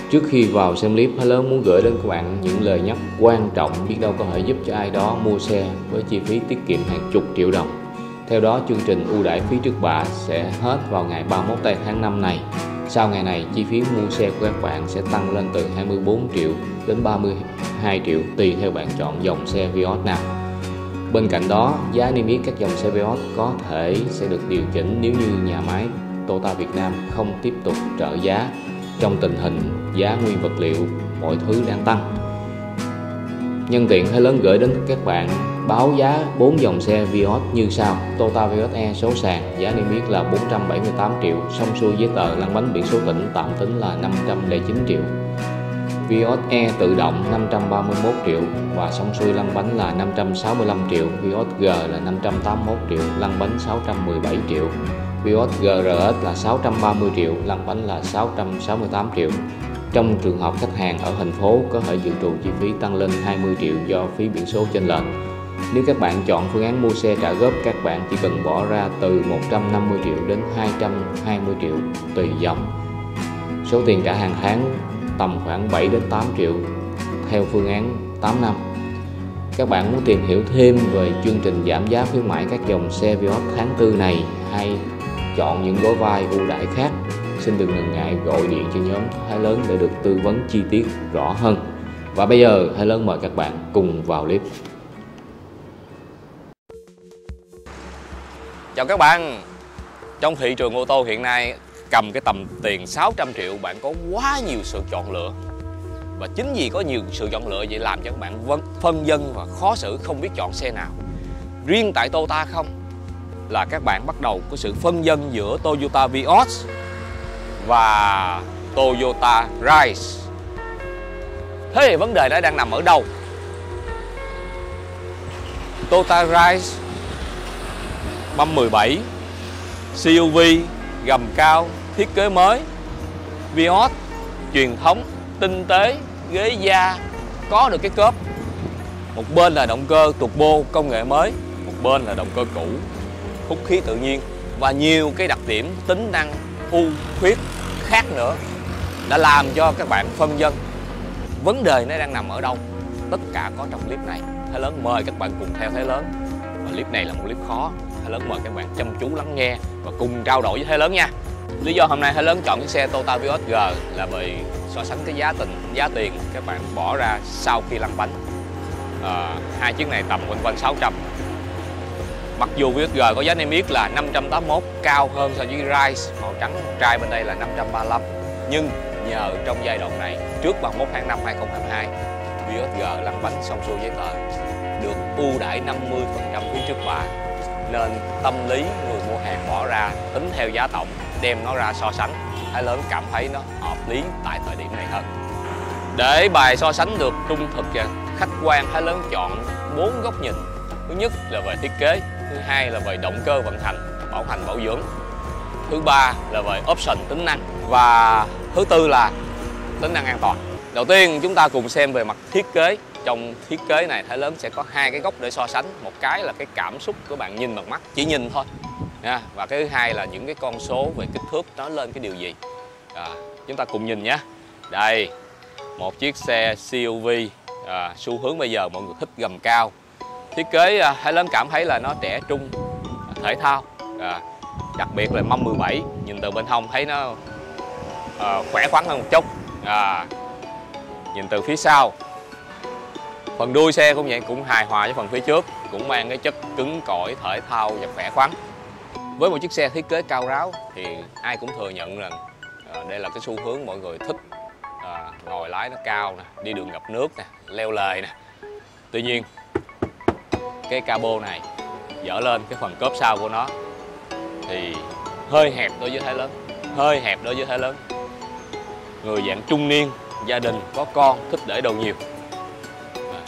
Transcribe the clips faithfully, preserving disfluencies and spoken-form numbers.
Trước khi vào xem clip, Thái Lớn muốn gửi đến các bạn những lời nhắc quan trọng biết đâu có thể giúp cho ai đó mua xe với chi phí tiết kiệm hàng chục triệu đồng. Theo đó, chương trình ưu đãi phí trước bạ sẽ hết vào ngày ba mươi mốt tây tháng năm này. Sau ngày này, chi phí mua xe của các bạn sẽ tăng lên từ hai mươi bốn triệu đến ba mươi hai triệu tùy theo bạn chọn dòng xe Vios nào. Bên cạnh đó, giá niêm yết các dòng xe Vios có thể sẽ được điều chỉnh nếu như nhà máy Toyota Việt Nam không tiếp tục trợ giá trong tình hình giá nguyên vật liệu mọi thứ đang tăng. Nhân tiện, Thái Lớn gửi đến các bạn báo giá bốn dòng xe Vios như sau. Toyota Vios E số sàn giá niêm yết là bốn trăm bảy mươi tám triệu, xong xuôi giấy tờ lăn bánh biển số tỉnh tạm tính là năm trăm lẻ chín triệu. Vios E tự động năm trăm ba mươi mốt triệu và xong xuôi lăn bánh là năm trăm sáu mươi lăm triệu. Vios G là năm trăm tám mươi mốt triệu, lăn bánh sáu trăm mười bảy triệu. Vios giê rờ ét là sáu trăm ba mươi triệu, lăn bánh là sáu trăm sáu mươi tám triệu. Trong trường hợp khách hàng ở thành phố có thể dự trù chi phí tăng lên hai mươi triệu do phí biển số chênh lệch. Nếu các bạn chọn phương án mua xe trả góp, các bạn chỉ cần bỏ ra từ một trăm năm mươi triệu đến hai trăm hai mươi triệu tùy dòng. Số tiền trả hàng tháng tầm khoảng bảy đến tám triệu theo phương án tám năm. Các bạn muốn tìm hiểu thêm về chương trình giảm giá khuyến mãi các dòng xe Vios tháng tư này hay chọn những gói vai ưu đãi khác, xin đừng ngần ngại gọi điện cho nhóm Thái Lớn để được tư vấn chi tiết rõ hơn. Và bây giờ Thái Lớn mời các bạn cùng vào clip. Chào các bạn. Trong thị trường ô tô hiện nay, cầm cái tầm tiền sáu trăm triệu bạn có quá nhiều sự chọn lựa. Và chính vì có nhiều sự chọn lựa vậy làm cho các bạn phân vân và khó xử không biết chọn xe nào. Riêng tại Toyota không là các bạn bắt đầu có sự phân vân giữa Toyota Vios và Toyota Rise. Thế thì vấn đề đó đang nằm ở đâu? Toyota Rise băm mười bảy, xê u vê, gầm cao, thiết kế mới. Vios truyền thống, tinh tế, ghế da, có được cái cốp. Một bên là động cơ turbo công nghệ mới, một bên là động cơ cũ, hút khí tự nhiên và nhiều cái đặc điểm tính năng ưu khuyết khác nữa đã làm cho các bạn phân vân. Vấn đề nó đang nằm ở đâu? Tất cả có trong clip này. Thái Lớn mời các bạn cùng theo Thái Lớn. Và clip này là một clip khó, Thái Lớn mời các bạn chăm chú lắng nghe và cùng trao đổi với Thái Lớn nha. Lý do hôm nay Thái Lớn chọn cái xe Toyota Vios G là vì so sánh cái giá tình giá tiền các bạn bỏ ra sau khi lăn bánh. À, hai chiếc này tầm quanh quanh sáu trăm. Mặc dù Vios G có giá niêm yết là năm trăm tám mươi mốt, cao hơn so với Rise màu trắng trai bên đây là năm trăm ba mươi lăm, nhưng nhờ trong giai đoạn này trước ba mươi mốt tháng năm hai nghìn không trăm hai mươi hai, Vios G lăn bánh xong xuôi giấy tờ được ưu đãi năm mươi phần trăm phí trước bạ, nên tâm lý người mua hàng bỏ ra tính theo giá tổng đem nó ra so sánh, Thái Lớn cảm thấy nó hợp lý tại thời điểm này hơn. Để bài so sánh được trung thực và khách quan, Thái Lớn chọn bốn góc nhìn. Thứ nhất là về thiết kế, thứ hai là về động cơ vận hành, bảo hành bảo dưỡng, thứ ba là về option tính năng và thứ tư là tính năng an toàn. Đầu tiên chúng ta cùng xem về mặt thiết kế. Trong thiết kế này Thái Lớn sẽ có hai cái góc để so sánh. Một cái là cái cảm xúc của bạn nhìn bằng mắt, chỉ nhìn thôi nha. Và cái thứ hai là những cái con số về kích thước nói lên cái điều gì. À, chúng ta cùng nhìn nhé. Đây, một chiếc xe xê u vê, à, xu hướng bây giờ mọi người thích gầm cao. Thiết kế à, Thái Lớn cảm thấy là nó trẻ trung, thể thao, à, đặc biệt là mâm mười bảy, nhìn từ bên hông thấy nó à, khỏe khoắn hơn một chút. À, nhìn từ phía sau, phần đuôi xe cũng vậy, cũng hài hòa với phần phía trước, cũng mang cái chất cứng cỏi, thể thao và khỏe khoắn. Với một chiếc xe thiết kế cao ráo thì ai cũng thừa nhận rằng à, đây là cái xu hướng mọi người thích. À, ngồi lái nó cao nè, đi đường ngập nước nè, leo lề nè. Tuy nhiên cái cabo này dỡ lên cái phần cốp sau của nó thì hơi hẹp đối với Thái Lớn, hơi hẹp đối với Thái Lớn. Người dạng trung niên, gia đình có con thích để đồ nhiều. À.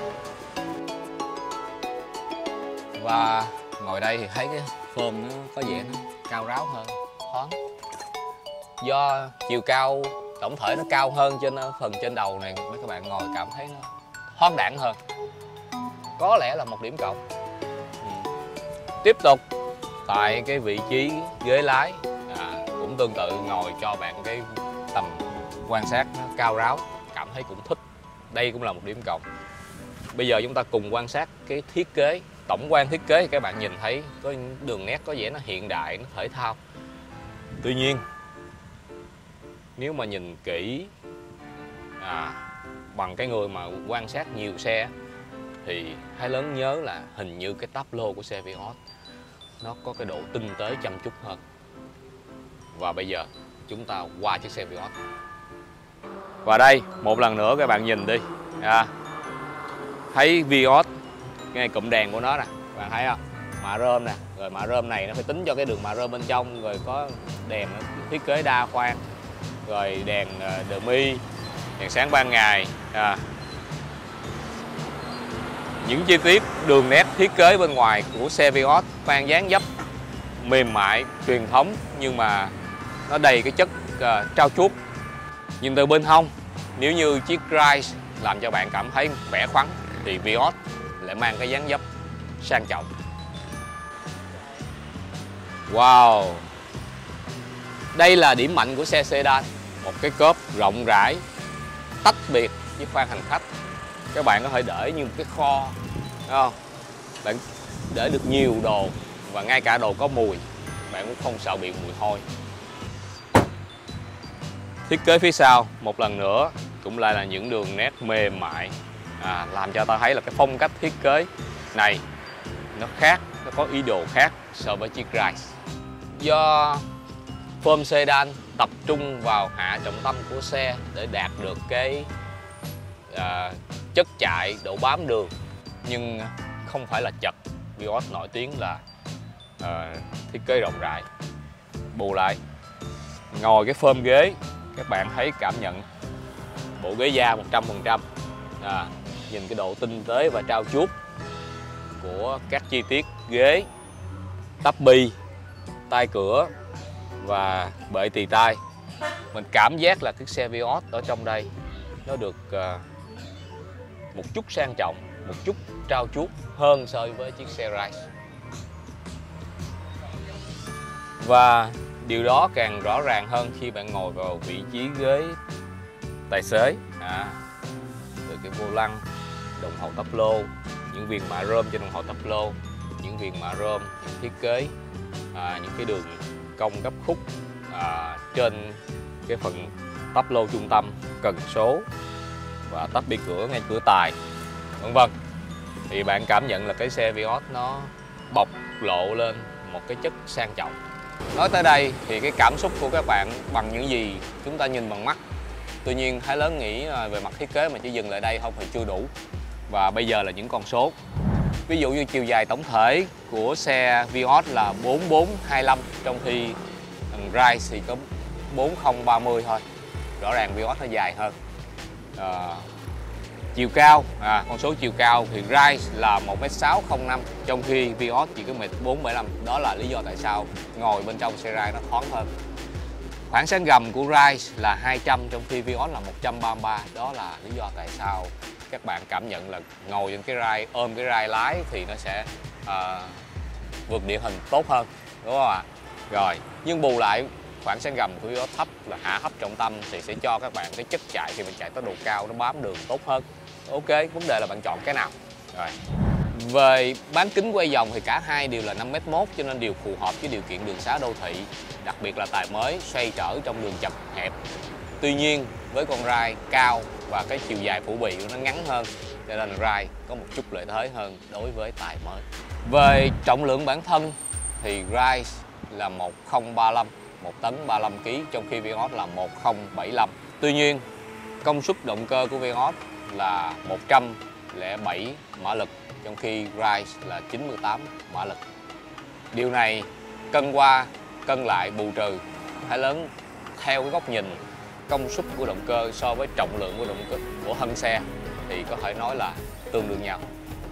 Và ngồi đây thì thấy cái phơm nó có vẻ nó cao ráo hơn, thoáng. Do chiều cao tổng thể nó cao hơn trên phần trên đầu này, mấy các bạn ngồi cảm thấy nó thoáng đãng hơn. Có lẽ là một điểm cộng. Ừ. Tiếp tục tại cái vị trí ghế lái, à, cũng tương tự ngồi cho bạn cái tầm quan sát nó cao ráo, cảm thấy cũng thích. Đây cũng là một điểm cộng. Bây giờ chúng ta cùng quan sát cái thiết kế, tổng quan thiết kế. Các bạn nhìn thấy có những đường nét có vẻ nó hiện đại, nó thể thao. Tuy nhiên nếu mà nhìn kỹ à, bằng cái người mà quan sát nhiều xe thì hãy lớn nhớ là hình như cái táp lô của xe Vios nó có cái độ tinh tế chăm chút hơn. Và bây giờ chúng ta qua chiếc xe Vios. Và đây một lần nữa các bạn nhìn đi à, thấy Vios, cái cụm đèn của nó nè, bạn thấy không, mạ rơm nè, rồi mạ rơm này nó phải tính cho cái đường mạ rơm bên trong, rồi có đèn thiết kế đa khoang, rồi đèn đờ mi, đèn sáng ban ngày à. Những chi tiết đường nét thiết kế bên ngoài của xe Vios mang dáng dấp mềm mại, truyền thống, nhưng mà nó đầy cái chất uh, trau chuốt. Nhìn từ bên hông, nếu như chiếc Rise làm cho bạn cảm thấy khỏe khoắn thì Vios lại mang cái dáng dấp sang trọng. Wow, đây là điểm mạnh của xe sedan, một cái cốp rộng rãi, tách biệt với khoang hành khách. Các bạn có thể để như một cái kho, thấy không? Bạn để được nhiều đồ, và ngay cả đồ có mùi bạn cũng không sợ bị mùi hôi. Thiết kế phía sau một lần nữa cũng lại là những đường nét mềm mại à, làm cho ta thấy là cái phong cách thiết kế này nó khác, nó có ý đồ khác so với chiếc Rise. Do form sedan tập trung vào hạ trọng tâm của xe để đạt được cái à, chất chạy, độ bám đường, nhưng không phải là chật. Vios nổi tiếng là à, thiết kế rộng rãi. Bù lại, ngồi cái phơm ghế, các bạn thấy cảm nhận bộ ghế da một trăm phần trăm à, nhìn cái độ tinh tế và trau chuốt của các chi tiết ghế, tắp bi, tay cửa và bệ tì tay. Mình cảm giác là chiếc xe Vios ở trong đây nó được uh, một chút sang trọng, một chút trau chuốt hơn so với chiếc xe Rise. Và điều đó càng rõ ràng hơn khi bạn ngồi vào vị trí ghế tài xế à, từ cái vô lăng, đồng hồ tắp lô, những viền mạ rơm trên đồng hồ tắp lô, những viền mạ rơm, những thiết kế à, những cái đường cong gấp khúc à, trên cái phần tắp lô trung tâm, cần số và tắp bi cửa ngay cửa tài, vân vân. Thì bạn cảm nhận là cái xe Vios nó bộc lộ lên một cái chất sang trọng. Nói tới đây thì cái cảm xúc của các bạn bằng những gì chúng ta nhìn bằng mắt. Tuy nhiên Thái Lớn nghĩ về mặt thiết kế mà chỉ dừng lại đây không thì chưa đủ. Và bây giờ là những con số. Ví dụ như chiều dài tổng thể của xe Vios là bốn bốn hai lăm, trong khi thằng Rise thì có bốn không ba mươi thôi. Rõ ràng Vios nó dài hơn. À, chiều cao, à, con số chiều cao thì Rise là một mét sáu không năm, trong khi Vios chỉ có một mét bốn bảy lăm. Đó là lý do tại sao ngồi bên trong xe Rise nó thoáng hơn. Khoảng sáng gầm của Rise là hai trăm, trong khi Vios là một trăm ba mươi ba. Đó là lý do tại sao các bạn cảm nhận là ngồi trên cái Rise, ôm cái Rise lái thì nó sẽ à, vượt địa hình tốt hơn, đúng không ạ? Rồi, nhưng bù lại khoảng sáng gầm của Vios thấp, là hạ thấp trọng tâm, thì sẽ cho các bạn cái chất chạy khi mình chạy tốc độ cao nó bám đường tốt hơn. Ok, vấn đề là bạn chọn cái nào. Rồi, về bán kính quay vòng thì cả hai đều là năm mét một, cho nên đều phù hợp với điều kiện đường xá đô thị, đặc biệt là tài mới xoay trở trong đường chật hẹp. Tuy nhiên với con Rise cao và cái chiều dài phủ bì của nó ngắn hơn, cho nên Rise có một chút lợi thế hơn đối với tài mới. Về trọng lượng bản thân thì Rise là một không ba lăm, một tấn ba mươi lăm ki lô gam, trong khi Vios là một không bảy lăm. Tuy nhiên công suất động cơ của Vios là một trăm lẻ bảy mã lực, trong khi Rise là chín mươi tám mã lực. Điều này cân qua cân lại bù trừ, Thái Lớn theo cái góc nhìn công suất của động cơ so với trọng lượng của động cơ của thân xe thì có thể nói là tương đương nhau.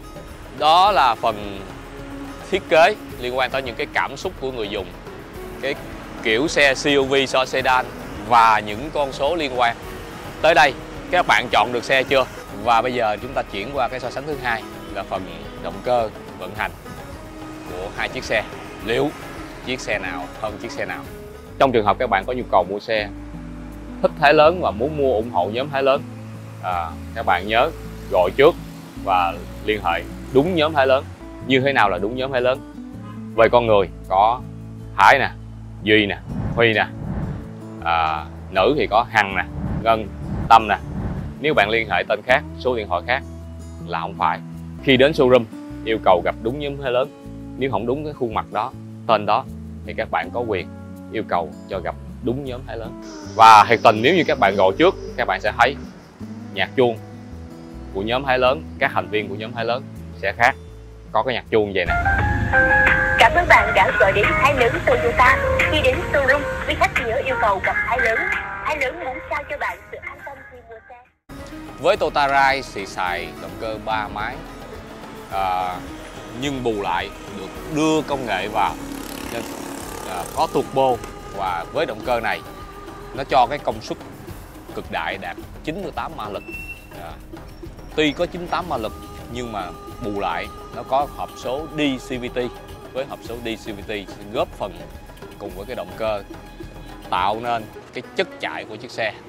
Đó là phần thiết kế liên quan tới những cái cảm xúc của người dùng, cái kiểu xe xê u vê so sedan và những con số liên quan. Tới đây các bạn chọn được xe chưa? Và bây giờ chúng ta chuyển qua cái so sánh thứ hai là phần động cơ vận hành của hai chiếc xe. Liệu chiếc xe nào hơn chiếc xe nào? Trong trường hợp các bạn có nhu cầu mua xe thích Thái Lớn và muốn mua ủng hộ nhóm Thái Lớn, à, các bạn nhớ gọi trước và liên hệ đúng nhóm Thái Lớn. Như thế nào là đúng nhóm Thái Lớn? Về con người có Thái nè, Duy nè, Huy nè, à, nữ thì có Hằng nè, Ngân, Tâm nè. Nếu bạn liên hệ tên khác, số điện thoại khác là không phải. Khi đến showroom yêu cầu gặp đúng nhóm Thái Lớn. Nếu không đúng cái khuôn mặt đó, tên đó thì các bạn có quyền yêu cầu cho gặp đúng nhóm Thái Lớn. Và thiệt tình nếu như các bạn gọi trước, các bạn sẽ thấy nhạc chuông của nhóm Thái Lớn, các thành viên của nhóm Thái Lớn sẽ khác. Có cái nhạc chuông vậy nè. Cảm ơn bạn đã gọi đến Thái Lớn Toyota. Khi đến showroom, quý khách nhớ yêu cầu gặp Thái Lớn. Thái Lớn muốn trao cho bạn sự an tâm khi mua xe. Với Toyota Rise thì xài động cơ ba máy, à, nhưng bù lại được đưa công nghệ vào nên à, có turbo, và với động cơ này nó cho cái công suất cực đại đạt chín mươi tám mã lực. À, tuy có chín mươi tám mã lực nhưng mà bù lại nó có hộp số đê xê vê tê. Với hộp số đê xê vê tê góp phần cùng với cái động cơ tạo nên cái chất chạy của chiếc xe.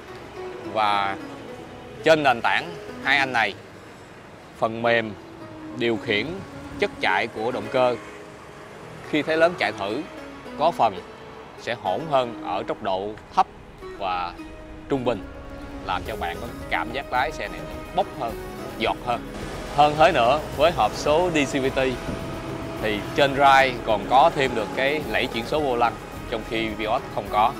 Và trên nền tảng hai anh này, phần mềm điều khiển chất chạy của động cơ khi Thái Lớn chạy thử có phần sẽ hỗn hơn ở tốc độ thấp và trung bình, làm cho bạn có cảm giác lái xe này bốc hơn, giọt hơn. Hơn thế nữa, với hộp số đê xê vê tê thì trên Rise còn có thêm được cái lẫy chuyển số vô lăng, trong khi Vios không có.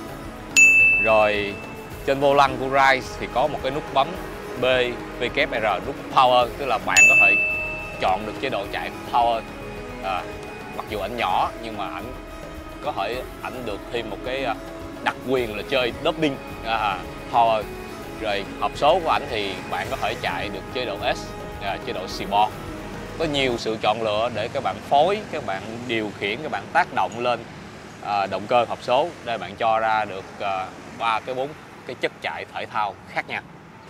Rồi trên vô lăng của Rise thì có một cái nút bấm B W R, nút Power, tức là bạn có thể chọn được chế độ chạy Power. À, mặc dù ảnh nhỏ nhưng mà ảnh có thể ảnh được thêm một cái đặc quyền là chơi dubbing, à, Power. Rồi hộp số của ảnh thì bạn có thể chạy được chế độ S, à, chế độ Sport. Có nhiều sự chọn lựa để các bạn phối, các bạn điều khiển, các bạn tác động lên à, động cơ hộp số để bạn cho ra được ba à, cái bốn cái chất chạy thể thao khác nhau.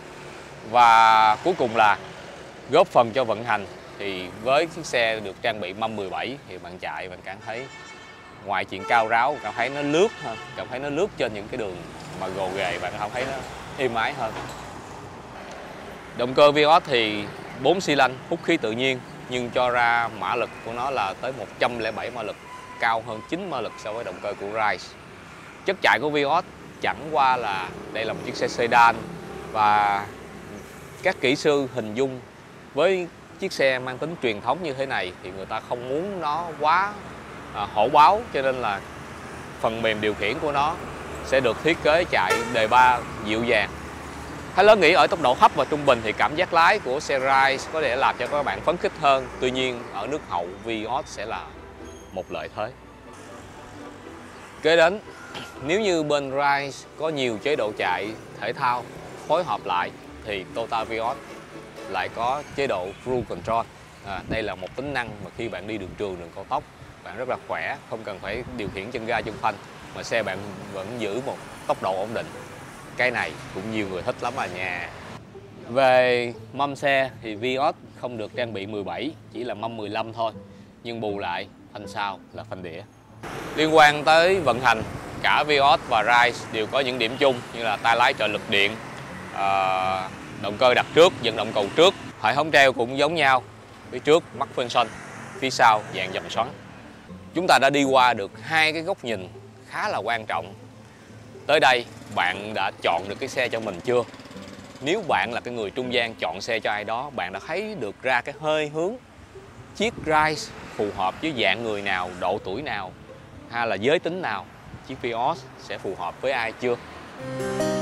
Và cuối cùng là góp phần cho vận hành, thì với chiếc xe được trang bị mâm mười bảy thì bạn chạy bạn cảm thấy ngoài chuyện cao ráo, cảm thấy nó lướt hơn, cảm thấy nó lướt trên những cái đường mà gồ ghề, bạn cảm thấy nó êm ái hơn. Động cơ Vios thì bốn xi lanh hút khí tự nhiên nhưng cho ra mã lực của nó là tới một trăm lẻ bảy mã lực, cao hơn chín mã lực so với động cơ của Rise. Chất chạy của Vios chẳng qua là đây là một chiếc xe sedan, và các kỹ sư hình dung với chiếc xe mang tính truyền thống như thế này thì người ta không muốn nó quá à, hổ báo, cho nên là phần mềm điều khiển của nó sẽ được thiết kế chạy đề ba dịu dàng. Thái Lớn nghĩ ở tốc độ thấp và trung bình thì cảm giác lái của xe Rise có thể làm cho các bạn phấn khích hơn. Tuy nhiên ở nước hậu, Vios sẽ là một lợi thế. Kế đến, nếu như bên Rise có nhiều chế độ chạy thể thao phối hợp lại thì Toyota Vios lại có chế độ Cruise Control. À, đây là một tính năng mà khi bạn đi đường trường, đường cao tốc, bạn rất là khỏe, không cần phải điều khiển chân ga chân phanh mà xe bạn vẫn giữ một tốc độ ổn định. Cái này cũng nhiều người thích lắm à nha. Về mâm xe thì Vios không được trang bị mười bảy, chỉ là mâm mười lăm thôi, nhưng bù lại phanh sau là phanh đĩa. Liên quan tới vận hành, cả Vios và Rise đều có những điểm chung như là tay lái trợ lực điện, à, động cơ đặt trước, dẫn động cầu trước, hệ thống treo cũng giống nhau, phía trước mắc function, phía sau dàn dầm xoắn. Chúng ta đã đi qua được hai cái góc nhìn khá là quan trọng. Tới đây bạn đã chọn được cái xe cho mình chưa? Nếu bạn là cái người trung gian chọn xe cho ai đó, bạn đã thấy được ra cái hơi hướng chiếc Rise phù hợp với dạng người nào, độ tuổi nào, hay là giới tính nào, chiếc Vios sẽ phù hợp với ai chưa?